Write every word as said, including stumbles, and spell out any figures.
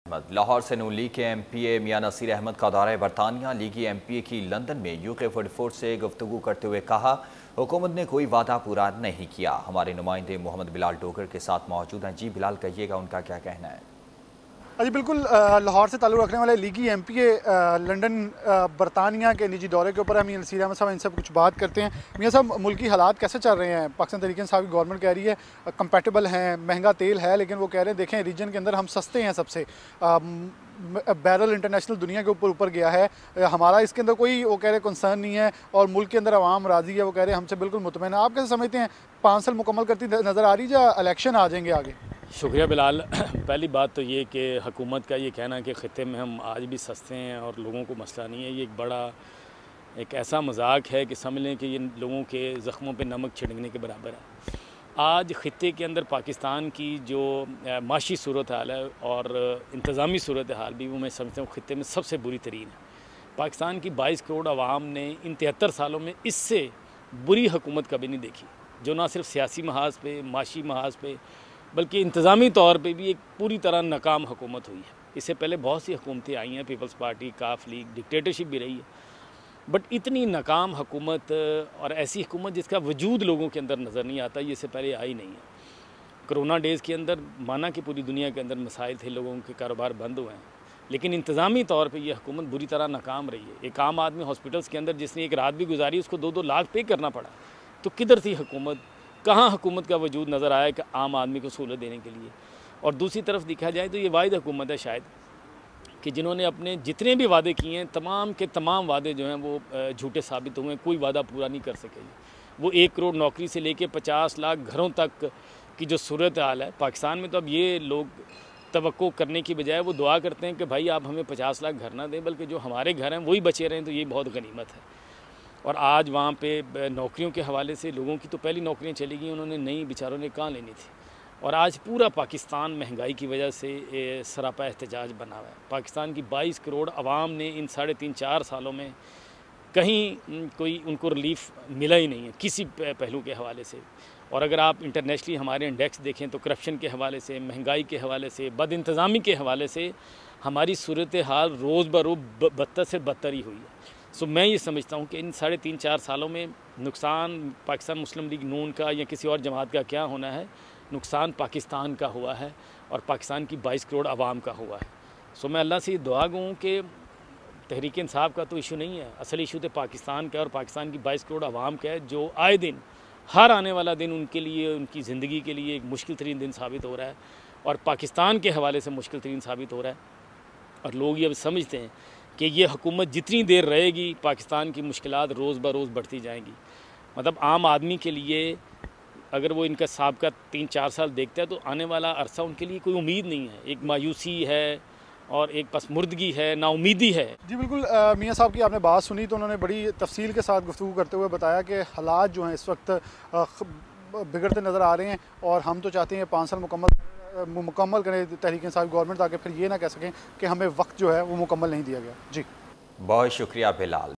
लाहौर से नून लीग के M P A Mian Nasir Ahmad का दौरा बरतानिया। लीगी एम पी ए की लंदन में यू के फोर्टी फोर से गुफ्तगू करते हुए कहा, हुकूमत ने कोई वादा पूरा नहीं किया। हमारे नुमाइंदे मोहम्मद बिलाल डोगर के साथ मौजूद हैं। जी बिलाल, कहिएगा उनका क्या कहना है। जी बिल्कुल, लाहौर से ताल्लुक़ रखने वाले लीगी एम पी ए लंदन बरतानिया के निजी दौरे के ऊपर हम मियां नसीर अहमद साहब इनसे कुछ बात करते हैं। मियां साहब, मुल्की हालात कैसे चल रहे हैं? पाकिस्तान तहरीक इंसाफ की गवर्नमेंट कह रही है कंपैटिबल हैं, महंगा तेल है, लेकिन वो कह रहे हैं देखें रीजन के अंदर हम सस्ते हैं सबसे। बैरल इंटरनेशनल दुनिया के ऊपर ऊपर गया है, हमारा इसके अंदर कोई वो कह रहे कंसर्न नहीं है और मुल्क के अंदर आवाम राज़ी है। वो कह रहे हैं हमसे बिल्कुल मुतमईन है। आप कैसे समझते हैं, पाँच साल मुकम्मल करती नज़र आ रही है या इलेक्शन आ जाएंगे आगे? शुक्रिया बिलाल। पहली बात तो ये कि हुकूमत का ये कहना कि ख़ित्ते में हम आज भी सस्ते हैं और लोगों को मसला नहीं है, ये एक बड़ा एक ऐसा मजाक है कि समझ लें कि ये लोगों के ज़ख्मों पे नमक छिड़कने के बराबर है। आज ख़ित्ते के अंदर पाकिस्तान की जो माशी सूरत हाल है और इंतज़ामी सूरत हाल भी, वो मैं समझता हूँ ख़ित्ते में सबसे बुरी तरीन है। पाकिस्तान की बाईस करोड़ आवाम ने इन तिहत्तर सालों में इससे बुरी हुकूमत कभी नहीं देखी, जो ना सिर्फ सियासी महाज पे, माशी महाज पे, बल्कि इंतज़ामी तौर पे भी एक पूरी तरह नाकाम हुकूमत हुई है। इससे पहले बहुत सी हुकूमतें आई हैं, पीपल्स पार्टी, काफ लीग, डिक्टेटरशिप भी रही है, बट इतनी नाकाम हुकूमत और ऐसी हुकूमत जिसका वजूद लोगों के अंदर नज़र नहीं आता, ये इससे पहले आई नहीं है। कोरोना डेज़ के अंदर माना कि पूरी दुनिया के अंदर मसाइल थे, लोगों के कारोबार बंद हुए हैं, लेकिन इंतज़ामी तौर पर यह हुकूमत बुरी तरह नाकाम रही है। एक आम आदमी हॉस्पिटल्स के अंदर जिसने एक रात भी गुजारी, उसको दो दो लाख पे करना पड़ा। तो किधर थी हुकूमत? कहाँ हुकूमत का वजूद नज़र आया कि आम आदमी को सहूलत देने के लिए? और दूसरी तरफ देखा जाए तो ये वाहिद हुकूमत है शायद कि जिन्होंने अपने जितने भी वादे किए हैं, तमाम के तमाम वादे जो हैं वो झूठे साबित हुए हैं, कोई वादा पूरा नहीं कर सके। वो एक करोड़ नौकरी से लेके पचास लाख घरों तक की जो सूरत हाल है पाकिस्तान में, तो अब ये लोग तवक्को करने की बजाय वो दुआ करते हैं कि भाई आप हमें पचास लाख घर ना दें, बल्कि जो हमारे घर हैं वही बचे रहें, तो ये बहुत गनीमत है। और आज वहाँ पे नौकरियों के हवाले से लोगों की तो पहली नौकरियाँ चली गई, उन्होंने नई बेचारों ने कहाँ लेनी थी। और आज पूरा पाकिस्तान महंगाई की वजह से सरापा एहतजाज बना हुआ है। पाकिस्तान की बाईस करोड़ आवाम ने इन साढ़े तीन चार सालों में कहीं कोई उनको रिलीफ मिला ही नहीं है किसी पहलू के हवाले से। और अगर आप इंटरनेशनली हमारे इंडेक्स देखें तो करप्शन के हवाले से, महंगाई के हवाले से, बद इंतज़ामी के हवाले से हमारी सूरत हाल रोज़ ब रोज़ बदतर से बदतर ही हुई है। सो मैं ये समझता हूँ कि इन साढ़े तीन चार सालों में नुकसान पाकिस्तान मुस्लिम लीग नून का या किसी और जमात का क्या होना है, नुकसान पाकिस्तान का हुआ है और पाकिस्तान की बाईस करोड़ आवाम का हुआ है। सो मैं अल्लाह से ये दुआ गूँ कि तहरीक इंसाफ का तो इशू नहीं है, असल इशू तो पाकिस्तान का और पाकिस्तान की बाईस करोड़ आवाम का है, जो आए दिन हर आने वाला दिन उनके लिए, उनकी ज़िंदगी के लिए एक मुश्किल तरीन दिन साबित हो रहा है और पाकिस्तान के हवाले से मुश्किल तरीन साबित हो रहा है। और लोग ये अब समझते हैं कि ये हुकूमत जितनी देर रहेगी पाकिस्तान की मुश्किलात रोज़ ब रोज़ बढ़ती जाएंगी। मतलब आम आदमी के लिए अगर वो इनका साबका तीन चार साल देखता है तो आने वाला अरसा उनके लिए कोई उम्मीद नहीं है, एक मायूसी है और एक पसमुर्दगी है, नाउमीदी है। जी बिल्कुल, मियां साहब की आपने बात सुनी तो उन्होंने बड़ी तफसील के साथ गुफ्तगू करते हुए बताया कि हालात जो हैं इस वक्त बिगड़ते नज़र आ रहे हैं और हम तो चाहते हैं पाँच साल मुकम्मल मुकम्मल करें तहरीक इंसाफ गवर्नमेंट, ताकि फिर ये ना कह सकें कि हमें वक्त जो है वो मुकम्मल नहीं दिया गया। जी बहुत शुक्रिया बिलाल।